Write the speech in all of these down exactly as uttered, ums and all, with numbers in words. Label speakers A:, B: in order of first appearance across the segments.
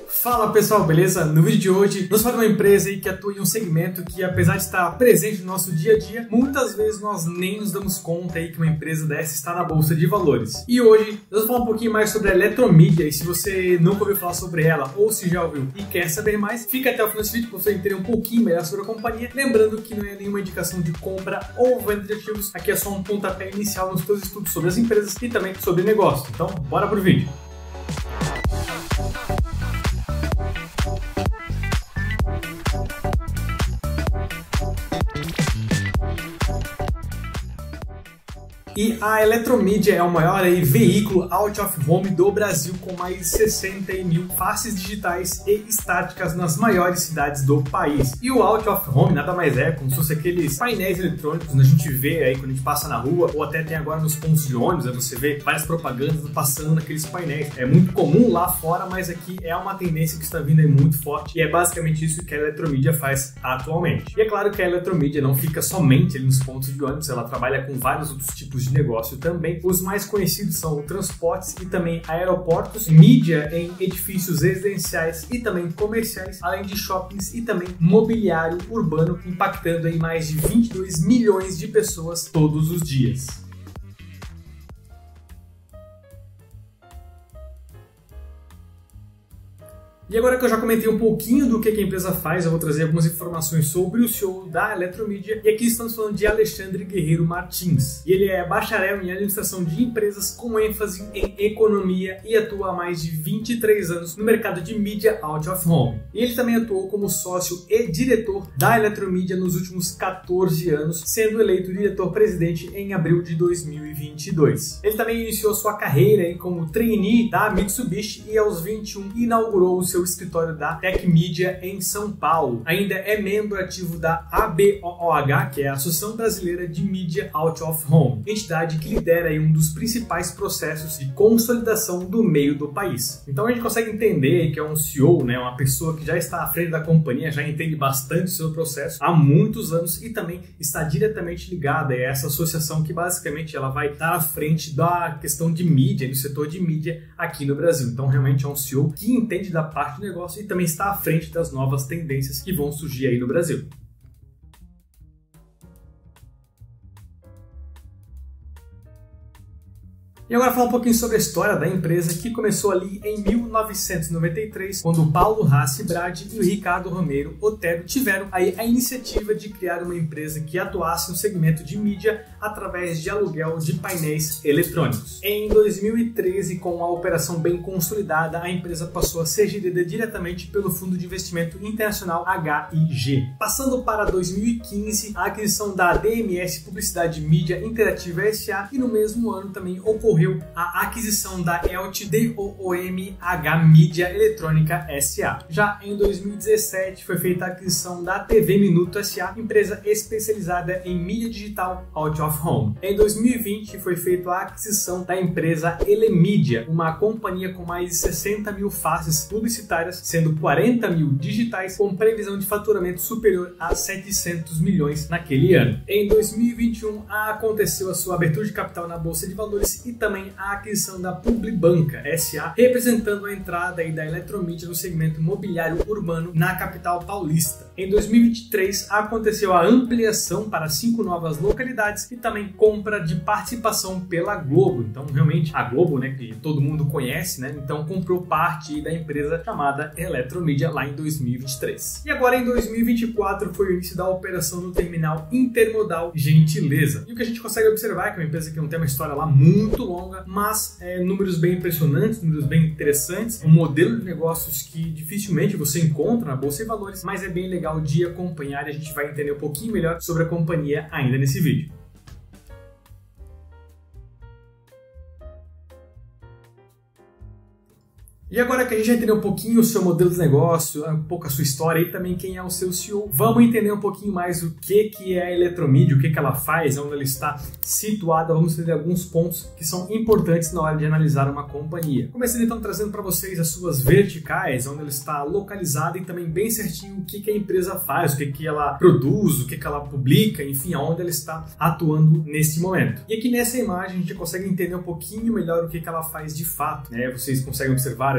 A: Fala pessoal, beleza? No vídeo de hoje, nós falamos de uma empresa aí que atua em um segmento que, apesar de estar presente no nosso dia a dia, muitas vezes nós nem nos damos conta aí que uma empresa dessa está na bolsa de valores. E hoje, nós vamos falar um pouquinho mais sobre a Eletromídia, e se você nunca ouviu falar sobre ela, ou se já ouviu e quer saber mais, fica até o final desse vídeo para você entender um pouquinho melhor sobre a companhia. Lembrando que não é nenhuma indicação de compra ou venda de ativos, aqui é só um pontapé inicial nos seus estudos sobre as empresas e também sobre negócio. Então, bora pro vídeo. E a Eletromídia é o maior aí, veículo out of home do Brasil, com mais de sessenta mil faces digitais e estáticas nas maiores cidades do país. E o out of home nada mais é como se fosse aqueles painéis eletrônicos que a gente vê aí quando a gente passa na rua, ou até tem agora nos pontos de ônibus, aí você vê várias propagandas passando naqueles painéis. É muito comum lá fora, mas aqui é uma tendência que está vindo aí muito forte, e é basicamente isso que a Eletromídia faz atualmente. E é claro que a Eletromídia não fica somente ali nos pontos de ônibus, ela trabalha com vários outros tipos de negócio também. Os mais conhecidos são transportes e também aeroportos, mídia em edifícios residenciais e também comerciais, além de shoppings e também mobiliário urbano, impactando aí mais de vinte e dois milhões de pessoas todos os dias. E agora que eu já comentei um pouquinho do que a empresa faz, eu vou trazer algumas informações sobre o C E O da Eletromídia. E aqui estamos falando de Alexandre Guerreiro Martins. E ele é bacharel em administração de empresas com ênfase em economia e atua há mais de vinte e três anos no mercado de mídia out of home. E ele também atuou como sócio e diretor da Eletromídia nos últimos quatorze anos, sendo eleito diretor-presidente em abril de dois mil e vinte e dois. Ele também iniciou sua carreira aí como trainee da Mitsubishi e aos vinte e um inaugurou o seu escritório da Tech Media em São Paulo. Ainda é membro ativo da A B O O H, que é a Associação Brasileira de Mídia Out of Home, entidade que lidera aí um dos principais processos de consolidação do meio do país. Então a gente consegue entender que é um C E O, né, uma pessoa que já está à frente da companhia, já entende bastante sobre o processo há muitos anos e também está diretamente ligada a essa associação que basicamente ela vai estar à frente da questão de mídia, do setor de mídia aqui no Brasil. Então realmente é um C E O que entende da parte de negócio e também está à frente das novas tendências que vão surgir aí no Brasil. E agora falar um pouquinho sobre a história da empresa, que começou ali em mil novecentos e noventa e três, quando o Paulo Rassi Brade e o Ricardo Romero Otero tiveram aí a iniciativa de criar uma empresa que atuasse no segmento de mídia através de aluguel de painéis eletrônicos. Em dois mil e treze, com a operação bem consolidada, a empresa passou a ser gerida diretamente pelo Fundo de Investimento Internacional H I G. Passando para dois mil e quinze, a aquisição da D M S Publicidade Mídia Interativa S A, e no mesmo ano também ocorreu a aquisição da E L T D O O M H Mídia Eletrônica S A. Já em dois mil e dezessete foi feita a aquisição da T V Minuto S A, empresa especializada em mídia digital out of home. Em dois mil e vinte foi feita a aquisição da empresa Elemídia, uma companhia com mais de sessenta mil faces publicitárias, sendo quarenta mil digitais, com previsão de faturamento superior a setecentos milhões naquele ano. Em dois mil e vinte e um aconteceu a sua abertura de capital na Bolsa de Valores e também também a aquisição da Publibanca S A, representando a entrada aí da Eletromídia no segmento imobiliário urbano na capital paulista. Em dois mil e vinte e três aconteceu a ampliação para cinco novas localidades e também compra de participação pela Globo. Então realmente a Globo, né, que todo mundo conhece, né, então comprou parte da empresa chamada Eletromídia lá em dois mil e vinte e três. E agora em dois mil e vinte e quatro foi o início da operação no terminal intermodal Gentileza. E o que a gente consegue observar é que é uma empresa que não tem uma história lá muito longa, mas é, números bem impressionantes, números bem interessantes, um modelo de negócios que dificilmente você encontra na Bolsa de Valores, mas é bem legal de acompanhar e a gente vai entender um pouquinho melhor sobre a companhia ainda nesse vídeo. E agora que a gente já entendeu um pouquinho o seu modelo de negócio, um pouco a sua história e também quem é o seu C E O, vamos entender um pouquinho mais o que, que é a Eletromídia, o que, que ela faz, onde ela está situada. Vamos entender alguns pontos que são importantes na hora de analisar uma companhia. Começando então trazendo para vocês as suas verticais, onde ela está localizada e também bem certinho o que, que a empresa faz, o que, que ela produz, o que, que ela publica, enfim, aonde ela está atuando nesse momento. E aqui nessa imagem a gente consegue entender um pouquinho melhor o que, que ela faz de fato, né? Vocês conseguem observar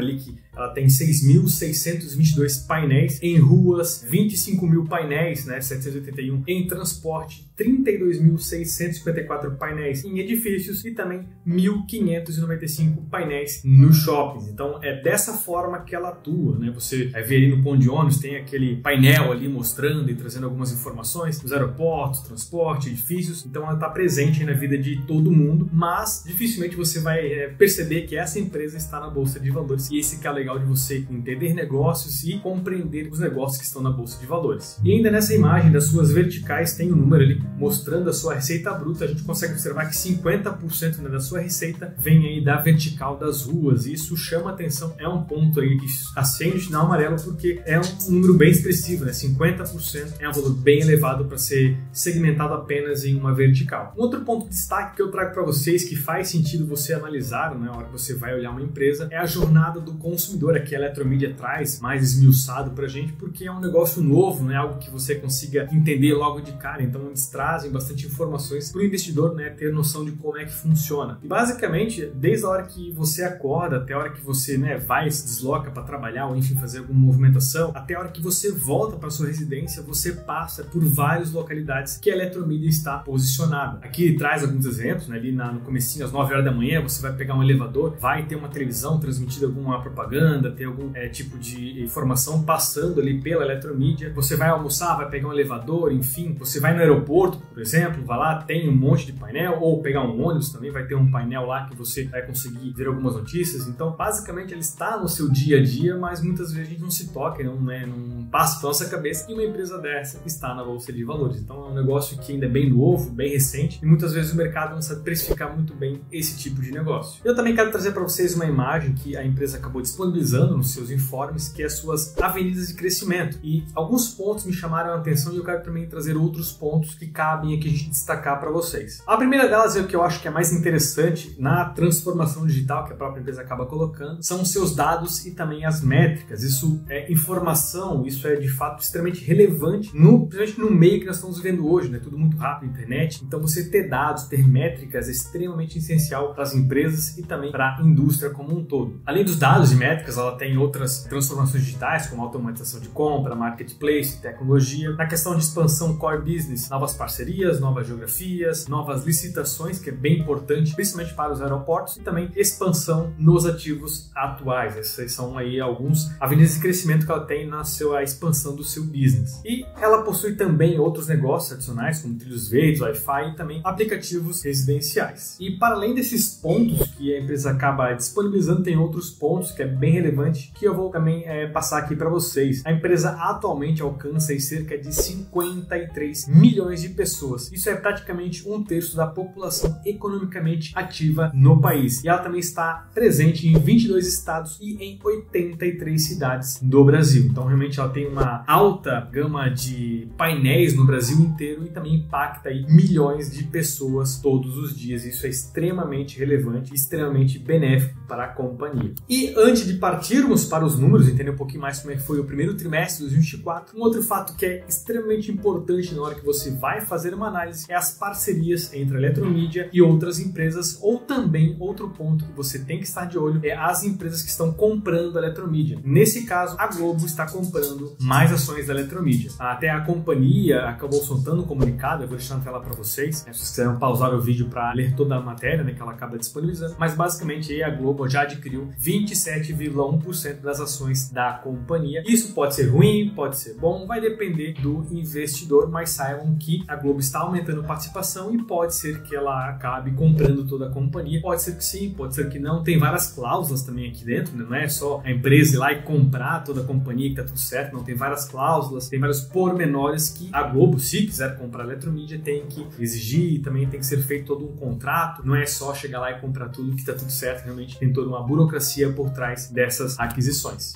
A: ali que ela tem seis mil seiscentos e vinte e dois painéis em ruas, vinte e cinco mil painéis, né, setecentos e oitenta e um em transporte, trinta e dois mil seiscentos e cinquenta e quatro painéis em edifícios e também mil quinhentos e noventa e cinco painéis nos shoppings. Então é dessa forma que ela atua, né? Você vai ver ali no ponto de ônibus, tem aquele painel ali mostrando e trazendo algumas informações dos aeroportos, transporte, edifícios. Então ela está presente na vida de todo mundo, mas dificilmente você vai é, perceber que essa empresa está na Bolsa de Valores. E esse que é legal de você entender negócios e compreender os negócios que estão na Bolsa de Valores. E ainda nessa imagem das suas verticais tem um número ali mostrando a sua receita bruta. A gente consegue observar que cinquenta por cento, né, da sua receita vem aí da vertical das ruas. E isso chama atenção, é um ponto aí que acende o sinal amarelo porque é um número bem expressivo, né? cinquenta por cento é um valor bem elevado para ser segmentado apenas em uma vertical. Um outro ponto de destaque que eu trago para vocês que faz sentido você analisar, né, na hora que você vai olhar uma empresa, é a jornada do consumidor. Aqui a Eletromidia traz mais esmiuçado para a gente porque é um negócio novo, não é algo que você consiga entender logo de cara. Então eles trazem bastante informações para o investidor, né, ter noção de como é que funciona. E basicamente, desde a hora que você acorda até a hora que você, né, vai, se desloca para trabalhar ou enfim fazer alguma movimentação, até a hora que você volta para sua residência, você passa por várias localidades que a Eletromidia está posicionada. Aqui traz alguns exemplos, né, ali na, no comecinho, às nove horas da manhã, você vai pegar um elevador, vai ter uma televisão transmitindo alguma propaganda, ter algum é, tipo de informação passando ali pela Eletromidia. Você vai almoçar, vai pegar um elevador, enfim, você vai no aeroporto, por exemplo, vai lá, tem um monte de painel, ou pegar um ônibus também, vai ter um painel lá que você vai conseguir ver algumas notícias. Então, basicamente, ele está no seu dia a dia, mas muitas vezes a gente não se toca, não, né, não passa pela nossa cabeça que uma empresa dessa está na Bolsa de Valores. Então, é um negócio que ainda é bem novo, bem recente, e muitas vezes o mercado não sabe precificar muito bem esse tipo de negócio. Eu também quero trazer para vocês uma imagem que a empresa acabou disponibilizando nos seus informes, que é as suas avenidas de crescimento. E alguns pontos me chamaram a atenção e eu quero também trazer outros pontos que cabem aqui a gente destacar para vocês. A primeira delas é o que eu acho que é mais interessante na transformação digital que a própria empresa acaba colocando, são os seus dados e também as métricas. Isso é informação, isso é de fato extremamente relevante, no, principalmente no meio que nós estamos vivendo hoje, né? Tudo muito rápido, internet. Então você ter dados, ter métricas é extremamente essencial para as empresas e também para a indústria como um todo. Além dos dados e métricas, ela tem outras transformações digitais, como automatização de compra, marketplace, tecnologia. Na questão de expansão core business, novas parcerias, novas geografias, novas licitações, que é bem importante, principalmente para os aeroportos, e também expansão nos ativos atuais. Esses são aí alguns avenidas de crescimento que ela tem na sua expansão do seu business. E ela possui também outros negócios adicionais, como trilhos verdes, Wi-Fi e também aplicativos residenciais. E para além desses pontos que a empresa acaba disponibilizando, tem outros pontos que é bem relevante que eu vou também é, passar aqui para vocês. A empresa atualmente alcança aí cerca de cinquenta e três milhões de pessoas. Isso é praticamente um terço da população economicamente ativa no país. E ela também está presente em vinte e dois estados e em oitenta e três cidades do Brasil. Então realmente ela tem uma alta gama de painéis no Brasil inteiro e também impacta aí milhões de pessoas todos os dias. Isso é extremamente relevante e extremamente benéfico para a companhia. E antes de partirmos para os números, entender um pouquinho mais como é que foi o primeiro trimestre de dois mil e vinte e quatro, um outro fato que é extremamente importante na hora que você vai fazer uma análise é as parcerias entre a Eletromidia e outras empresas, ou também outro ponto que você tem que estar de olho é as empresas que estão comprando a Eletromidia. Nesse caso, a Globo está comprando mais ações da Eletromidia. Até a companhia acabou soltando um comunicado, eu vou deixar na tela para vocês, né, se vocês quiserem pausar o vídeo para ler toda a matéria, né, que ela acaba disponibilizando, mas basicamente aí a Globo já adquiriu vinte e sete vírgula um por cento das ações da companhia. Isso pode ser ruim, pode ser bom, vai depender do investidor, mas saibam que a Globo está aumentando participação e pode ser que ela acabe comprando toda a companhia. Pode ser que sim, pode ser que não. Tem várias cláusulas também aqui dentro, né? Não é só a empresa ir lá e comprar toda a companhia que tá tudo certo, não. Tem várias cláusulas, tem vários pormenores que a Globo, se quiser comprar a Eletromidia, tem que exigir, e também tem que ser feito todo um contrato. Não é só chegar lá e comprar tudo que tá tudo certo, realmente tem toda uma burocracia por trás dessas aquisições.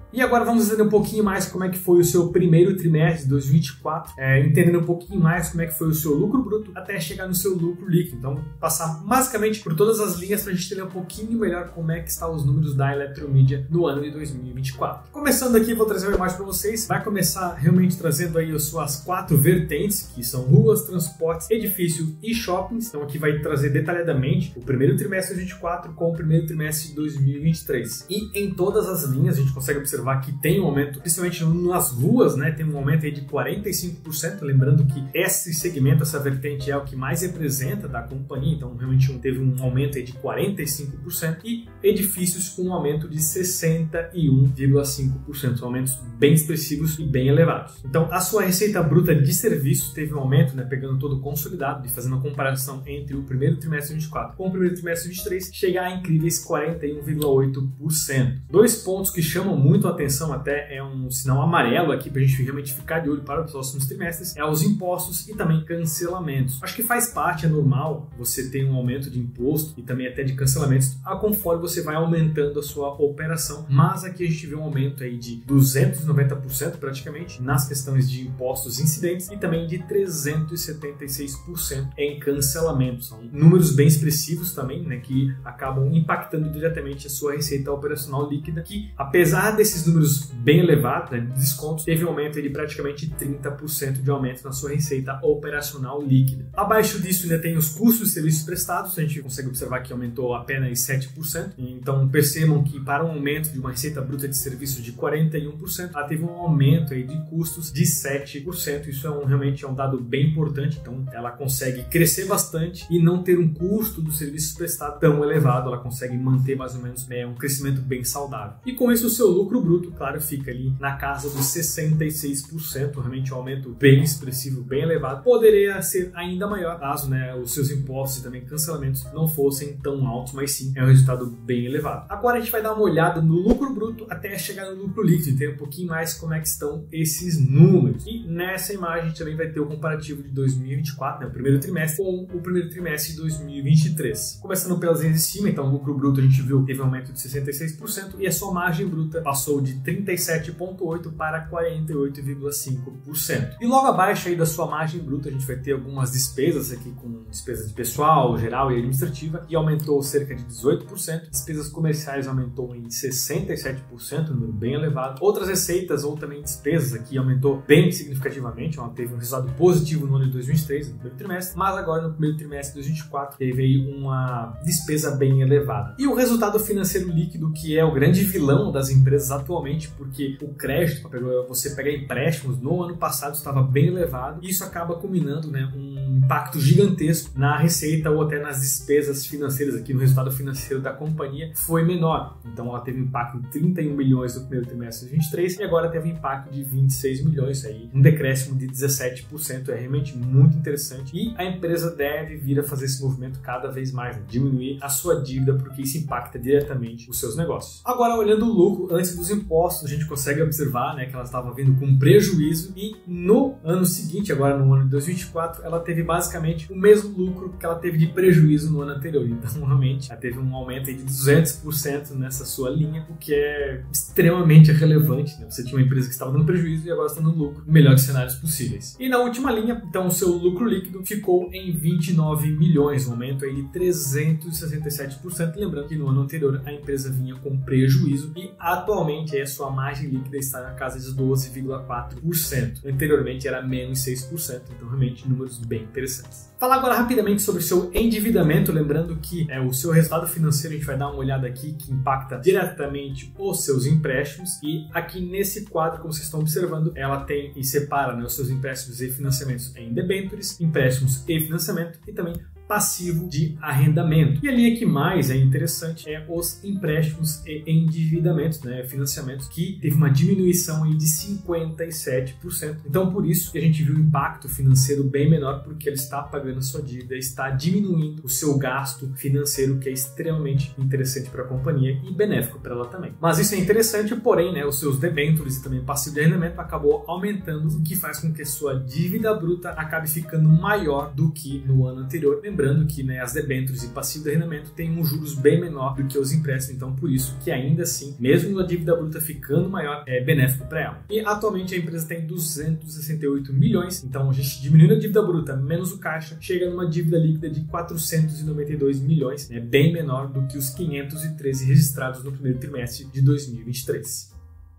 A: E agora vamos entender um pouquinho mais como é que foi o seu primeiro trimestre de dois mil e vinte e quatro, é, entendendo um pouquinho mais como é que foi o seu lucro bruto até chegar no seu lucro líquido. Então, passar basicamente por todas as linhas para a gente entender um pouquinho melhor como é que estão os números da Eletromidia no ano de dois mil e vinte e quatro. Começando aqui, vou trazer uma imagem para vocês. Vai começar realmente trazendo aí as suas quatro vertentes, que são ruas, transportes, edifícios e shoppings. Então aqui vai trazer detalhadamente o primeiro trimestre de dois mil e vinte e quatro com o primeiro trimestre de dois mil e vinte e três. E em todas as linhas a gente consegue observar que tem um aumento, principalmente nas ruas, né? Tem um aumento aí de quarenta e cinco por cento, lembrando que esse segmento, essa vertente é o que mais representa da companhia, então realmente teve um aumento aí de quarenta e cinco por cento, e edifícios com um aumento de sessenta e um vírgula cinco por cento, são aumentos bem expressivos e bem elevados. Então a sua receita bruta de serviços teve um aumento, né, pegando todo o consolidado e fazendo uma comparação entre o primeiro trimestre de dois mil e vinte e quatro com o primeiro trimestre de dois mil e vinte e três, chegar a incríveis quarenta e um vírgula oito por cento. Dois pontos que chamam muito a atenção, até é um sinal amarelo aqui para a gente realmente ficar de olho para os próximos trimestres, é os impostos e também cancelamentos. Acho que faz parte, é normal você ter um aumento de imposto e também até de cancelamentos a conforme você vai aumentando a sua operação, mas aqui a gente vê um aumento aí de duzentos e noventa por cento praticamente nas questões de impostos incidentes e também de trezentos e setenta e seis por cento em cancelamentos. São números bem expressivos também, né, que acabam impactando diretamente a sua receita operacional líquida, que apesar desses números bem elevados, né, de descontos, teve um aumento de praticamente trinta por cento de aumento na sua receita operacional líquida. Abaixo disso ainda tem os custos de serviços prestados, a gente consegue observar que aumentou apenas sete por cento, então percebam que para um aumento de uma receita bruta de serviços de quarenta e um por cento, ela teve um aumento aí de custos de sete por cento, isso é um, realmente é um dado bem importante, então ela consegue crescer bastante e não ter um custo dos serviços prestados tão elevado, ela consegue manter mais ou menos é, um crescimento bem saudável. E com isso o seu lucro bruto, claro, fica ali na casa dos sessenta e seis por cento, realmente um aumento bem expressivo, bem elevado. Poderia ser ainda maior caso, né, os seus impostos e também cancelamentos não fossem tão altos, mas sim é um resultado bem elevado. Agora a gente vai dar uma olhada no lucro bruto até chegar no lucro líquido, entender um pouquinho mais como é que estão esses números. E nessa imagem a gente também vai ter o comparativo de dois mil e vinte e quatro, né, o primeiro trimestre, com o primeiro trimestre de dois mil e vinte e três. Começando pelas linhas de cima, então o lucro bruto a gente viu teve um aumento de sessenta e seis por cento e a sua margem bruta passou de trinta e sete vírgula oito por cento para quarenta e oito vírgula cinco por cento. E logo abaixo aí da sua margem bruta a gente vai ter algumas despesas aqui, com despesas de pessoal, geral e administrativa, e aumentou cerca de dezoito por cento. Despesas comerciais aumentou em sessenta e sete por cento, um número bem elevado. Outras receitas ou também despesas aqui aumentou bem significativamente, teve um resultado positivo no ano de dois mil e vinte e três, no primeiro trimestre, mas agora no primeiro trimestre de dois mil e vinte e quatro teve aí uma despesa bem elevada. E o resultado financeiro líquido, que é o grande vilão das empresas atualmente, porque o crédito, você pegar empréstimos no ano passado estava bem elevado, e isso acaba culminando, né, um impacto gigantesco na receita ou até nas despesas financeiras. Aqui no resultado financeiro da companhia foi menor, então ela teve um impacto de trinta e um milhões no primeiro trimestre de dois mil e vinte e três e agora teve um impacto de vinte e seis milhões, aí, um decréscimo de dezessete por cento, é realmente muito interessante, e a empresa deve vir a fazer esse movimento cada vez mais, né, diminuir a sua dívida, porque isso impacta diretamente os seus negócios. Agora, olhando o lucro antes dos impostos, a gente consegue observar, né, que ela estava vindo com prejuízo, e no ano seguinte, agora no ano de dois mil e vinte e quatro, ela teve basicamente o mesmo lucro que ela teve de prejuízo no ano anterior. Então, realmente, ela teve um aumento aí de duzentos por cento nessa sua linha, o que é extremamente relevante, né? Você tinha uma empresa que estava dando prejuízo e agora está no lucro, no melhor dos cenários possíveis. E na última linha, então, o seu lucro líquido ficou em vinte e nove milhões, um aumento aí de trezentos e sessenta e sete por cento. Lembrando que no ano anterior a empresa vinha com prejuízo e atualmente aí, a sua margem líquida está na casa de doze vírgula quatro por cento. Anteriormente era menos seis por cento, então realmente números bem interessantes. Falar agora rapidamente sobre o seu endividamento, lembrando que é, o seu resultado financeiro a gente vai dar uma olhada aqui que impacta diretamente os seus empréstimos, e aqui nesse quadro, como vocês estão observando, ela tem e separa, né, os seus empréstimos e financiamentos em debêntures, empréstimos e financiamento e também passivo de arrendamento. E a linha que mais é interessante é os empréstimos e endividamentos, né, financiamentos, que teve uma diminuição aí de cinquenta e sete por cento. Então, por isso que a gente viu um impacto financeiro bem menor, porque ele está pagando a sua dívida, está diminuindo o seu gasto financeiro, que é extremamente interessante para a companhia e benéfico para ela também. Mas isso é interessante, porém, né, os seus debêntures e também passivo de arrendamento acabou aumentando, o que faz com que a sua dívida bruta acabe ficando maior do que no ano anterior. lembrando que, né, as debêntures e passivo de arrendamento têm um juros bem menor do que os empréstimos, então por isso que ainda assim, mesmo a dívida bruta ficando maior, é benéfico para ela. E atualmente a empresa tem duzentos e sessenta e oito milhões, então a gente diminuindo a dívida bruta menos o caixa, chega numa dívida líquida de quatrocentos e noventa e dois milhões, né, bem menor do que os quinhentos e treze registrados no primeiro trimestre de dois mil e vinte e três.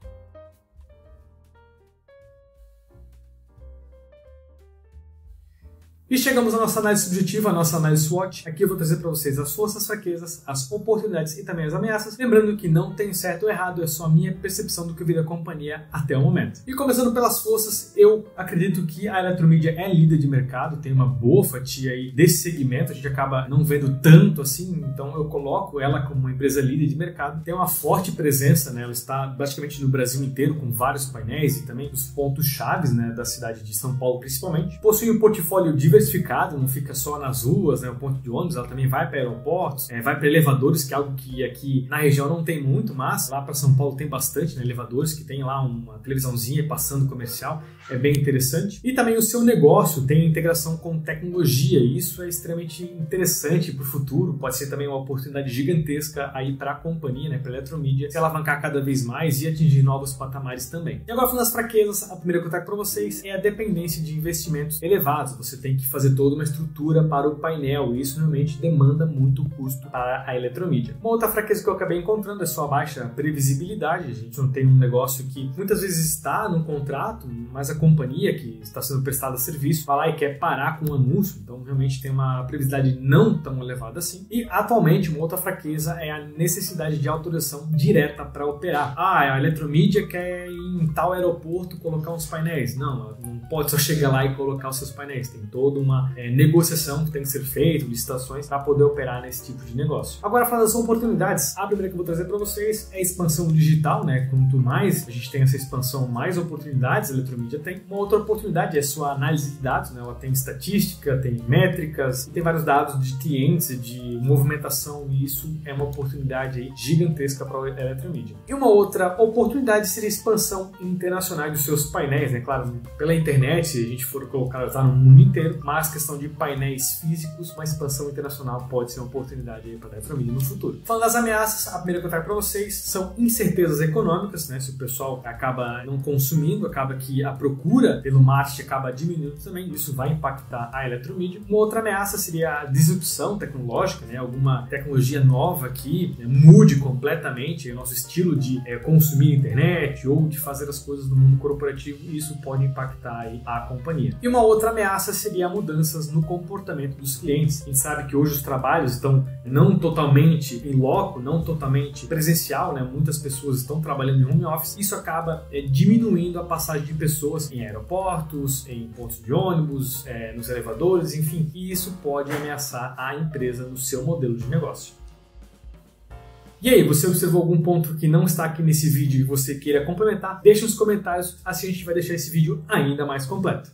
A: E chegamos à nossa análise subjetiva, a nossa análise SWOT. Aqui eu vou trazer para vocês as forças, as fraquezas, as oportunidades e também as ameaças. Lembrando que não tem certo ou errado, é só a minha percepção do que eu vi da companhia até o momento. E começando pelas forças, eu acredito que a Eletromidia é líder de mercado, tem uma boa fatia aí desse segmento, a gente acaba não vendo tanto assim, então eu coloco ela como uma empresa líder de mercado. Tem uma forte presença, né? Ela está basicamente no Brasil inteiro com vários painéis e também os pontos chaves, né, da cidade de São Paulo principalmente. Possui um portfólio diversificado, diversificado, não fica só nas ruas, né, o ponto de ônibus, ela também vai para aeroportos, é, vai para elevadores, que é algo que aqui na região não tem muito, mas lá para São Paulo tem bastante, né, elevadores que tem lá uma televisãozinha passando comercial, é bem interessante. E também o seu negócio tem integração com tecnologia, e isso é extremamente interessante para o futuro, pode ser também uma oportunidade gigantesca aí para a companhia, né, para a Eletromidia, se alavancar cada vez mais e atingir novos patamares também. E agora falando das fraquezas, a primeira que eu trago para vocês é a dependência de investimentos elevados. Você tem que fazer toda uma estrutura para o painel, e isso realmente demanda muito custo para a Eletromidia. Uma outra fraqueza que eu acabei encontrando é só a baixa previsibilidade. A gente não tem um negócio que muitas vezes está no contrato, mas a companhia que está sendo prestada serviço vai lá e quer parar com o anúncio, então realmente tem uma previsibilidade não tão elevada assim. E atualmente uma outra fraqueza é a necessidade de autorização direta para operar. Ah, a Eletromidia quer ir em tal aeroporto colocar uns painéis. Não, não pode só chegar lá e colocar os seus painéis, tem toda uma é, negociação que tem que ser feita, licitações, para poder operar nesse tipo de negócio. Agora, falando das oportunidades, a primeira que eu vou trazer para vocês é a expansão digital, né? Quanto mais a gente tem essa expansão, mais oportunidades a Eletromidia tem. Uma outra oportunidade é a sua análise de dados, né? Ela tem estatística, tem métricas, tem vários dados de clientes, de movimentação, e isso é uma oportunidade aí gigantesca para a Eletromidia. E uma outra oportunidade seria a expansão internacional dos seus painéis, né? Claro, pela internet, se a gente for colocar, está no mundo inteiro, mas questão de painéis físicos, uma expansão internacional pode ser uma oportunidade para a Eletromidia no futuro. Falando das ameaças, a primeira que eu trago para vocês são incertezas econômicas, né? Se o pessoal acaba não consumindo, acaba que a procura pelo marketing acaba diminuindo também, isso vai impactar a Eletromidia. Uma outra ameaça seria a disrupção tecnológica, né? Alguma tecnologia nova que né, mude completamente o nosso estilo de é, consumir internet ou de fazer as coisas no mundo corporativo, e isso pode impactar aí a companhia. E uma outra ameaça seria mudanças no comportamento dos clientes. A gente sabe que hoje os trabalhos estão não totalmente em loco, não totalmente presencial, né? Muitas pessoas estão trabalhando em home office. Isso acaba é, diminuindo a passagem de pessoas em aeroportos, em pontos de ônibus, é, nos elevadores, enfim. E isso pode ameaçar a empresa no seu modelo de negócio. E aí, você observou algum ponto que não está aqui nesse vídeo e você queira complementar? Deixe nos comentários, assim a gente vai deixar esse vídeo ainda mais completo.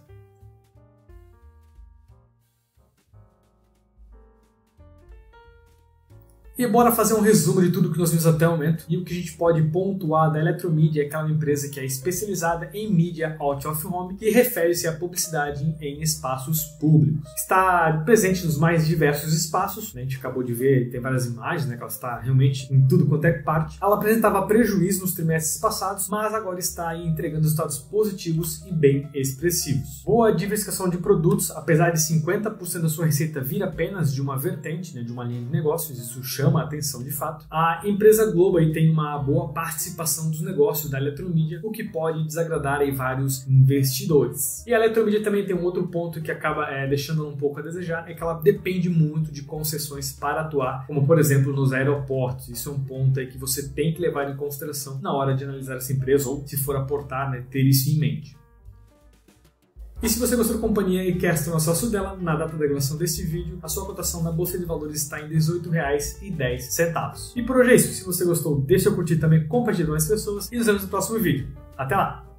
A: E bora fazer um resumo de tudo que nós vimos até o momento. E o que a gente pode pontuar da Eletromidia é que ela é uma empresa que é especializada em mídia out of home, que refere-se à publicidade em espaços públicos. Está presente nos mais diversos espaços, né? A gente acabou de ver, tem várias imagens, né? Que ela está realmente em tudo quanto é parte. Ela apresentava prejuízo nos trimestres passados, mas agora está aí entregando resultados positivos e bem expressivos. Boa diversificação de produtos, apesar de cinquenta por cento da sua receita vir apenas de uma vertente, né? De uma linha de negócios, isso chama chama a atenção de fato. A empresa Globo aí tem uma boa participação dos negócios da Eletromidia, o que pode desagradar aí vários investidores. E a Eletromidia também tem um outro ponto que acaba é, deixando um pouco a desejar, é que ela depende muito de concessões para atuar, como por exemplo nos aeroportos. Isso é um ponto aí que você tem que levar em consideração na hora de analisar essa empresa, ou se for aportar, né, ter isso em mente. E se você gostou da companhia e quer se tornar sócio dela, na data da gravação deste vídeo, a sua cotação na Bolsa de Valores está em dezoito reais e dez centavos. E por hoje é isso. Se você gostou, deixa eu curtir também, compartilhar com as pessoas e nos vemos no próximo vídeo. Até lá!